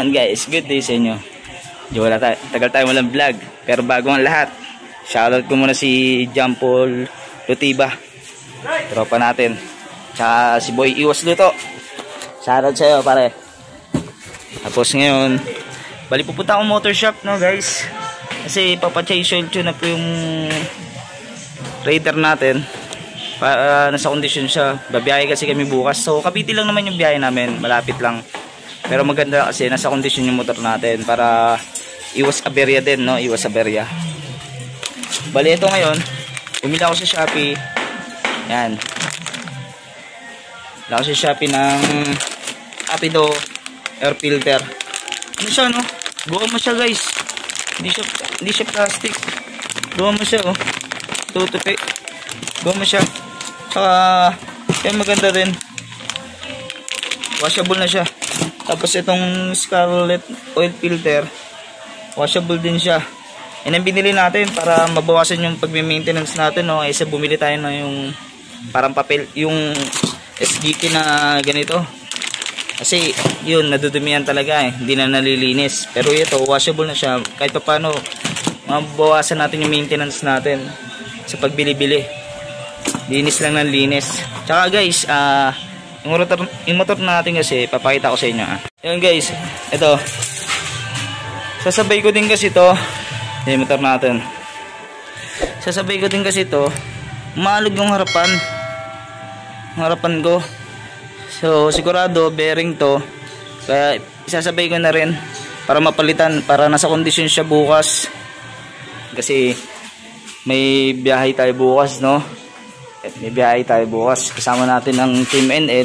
Yan guys, good day sa inyo. Tagal tayo walang vlog. Pero bago ang lahat, shoutout ko muna si John Paul Lutiba, tropa natin. Tsaka si Boy Iwas Luto. Shoutout sa'yo pare. Tapos ngayon, bali pupunta akong motor shop no guys. Kasi papachase oil tune na po yung Raider natin. Nasa kondisyon siya. Babiyahe kasi kami bukas. So Cavite lang naman yung biyahe namin, malapit lang. Pero maganda kasi nasa kondisyon yung motor natin para iwas aberya din, no? Iwas aberya. Bali ito ngayon, bumili ako sa Shopee. Yan. Bumili ako sa Shopee ng Rapido air filter. Ano siya, no? Goma siya, guys. Hindi siya plastic. Goma siya, oh. Tutupi. Goma siya. Saka, yan maganda rin. Washable na siya. Tapos itong Scarlett oil filter, washable din siya. Yan ang binili natin para mabawasan yung pagme-maintenance natin, no? Isa bumili tayo na yung parang papel, yung SGT na ganito. Kasi yun, nadudumihan talaga eh. Hindi na nalilinis. Pero ito, washable na siya. Kahit pa paano, mabawasan natin yung maintenance natin sa pagbili-bili. Linis lang ng linis. Tsaka guys, yung motor natin kasi, papakita ko sa inyo. Yun guys, ito. Sasabay ko din kasi ito. Yung motor natin. Sasabay ko din kasi ito. Umalog yung harapan. Yung harapan ko. So, sigurado, bearing to. Kaya, isasabay ko na rin. Para mapalitan. Para nasa kondisyon siya bukas. Kasi, may biyahe tayo bukas, no? May biyahe tayo bukas. Kasama natin ang Team NL.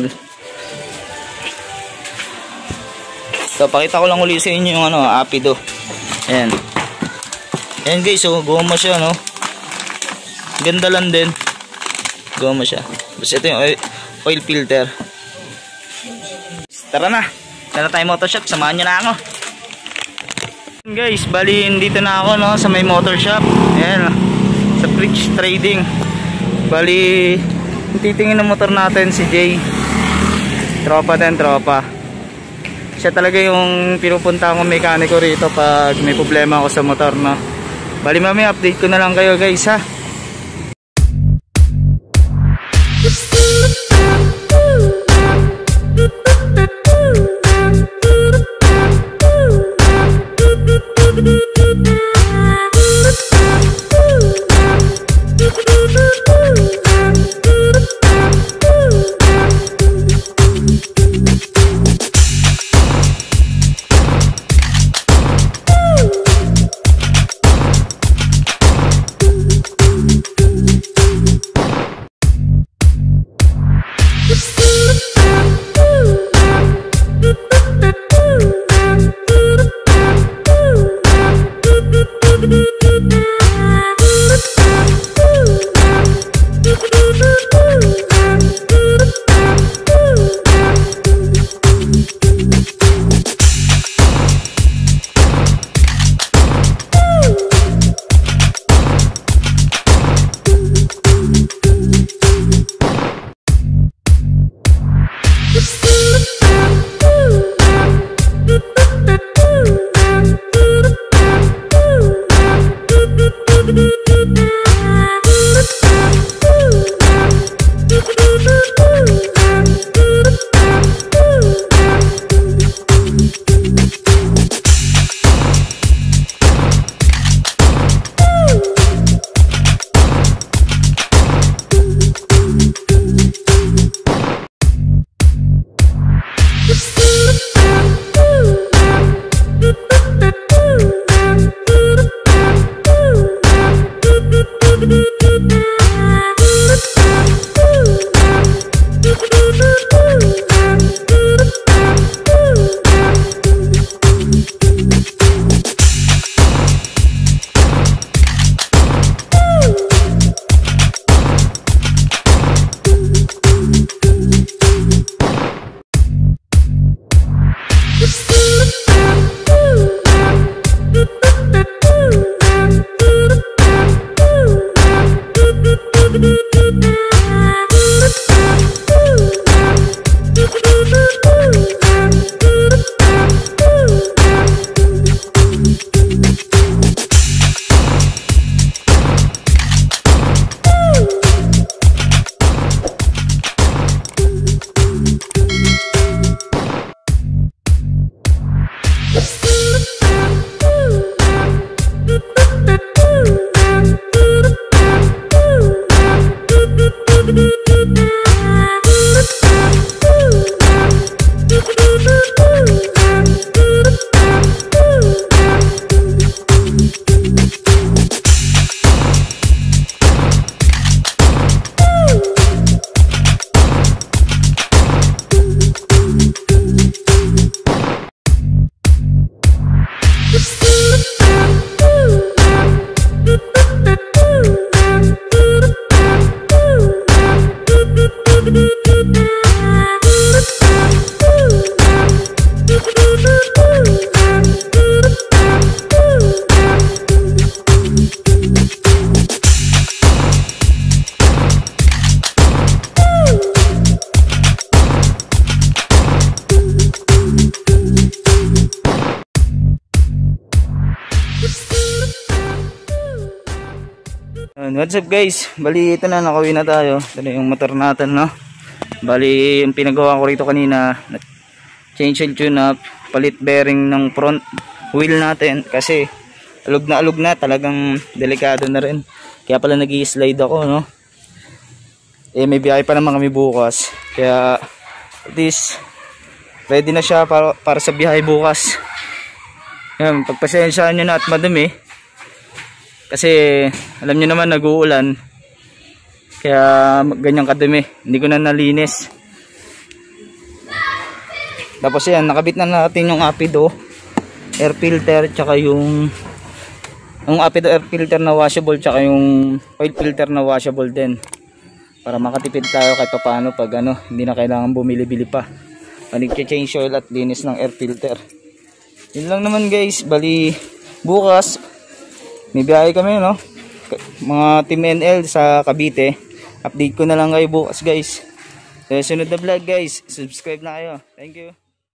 So, pakita ko lang ulit sa inyo yung Rapido. Ayan. Ayan guys, so, goma siya, no? Ganda lang din. Goma siya. Tapos ito yung oil filter. Tara na. Tara tayo motor shop. Samahan nyo na ako. Guys, bali dito na ako, no? Sa may motor shop. Ayan. Sa Bridge Trading. Bali, titingin ng motor natin si Jay. Tropa din, tropa. Siya talaga yung pinupunta akong mekaniko rito pag may problema ako sa motor, no? Bali mamaya, update ko na lang kayo guys, ha? What's up guys? Bali ito na, nakauwi na tayo. Ito na yung motor natin, no? Bali yung pinagawa ko rito kanina, change and tune up, palit bearing ng front wheel natin kasi alog na, talagang delikado na rin. Kaya pala nag-i-slide ako, no? May biyahe pa naman kami bukas. Kaya at least ready na siya para sa biyahe bukas. Yan, pagpasensyaan nyo na at madumi. Kasi alam nyo naman nag-uulan. Kaya ganyan kadumi. Hindi ko na nalinis. Tapos yan, nakabit na natin yung Apido air filter, tsaka yung Apido air filter na washable, tsaka yung oil filter na washable din. Para makatipid tayo kahit paano pag hindi na kailangan bumili-bili pa. Change oil at linis ng air filter. Yun lang naman guys. Bali bukas may biyahe kami, no? Mga Team NL sa Cavite. Update ko na lang kayo bukas guys. Sunod na vlog guys. Subscribe na kayo. Thank you.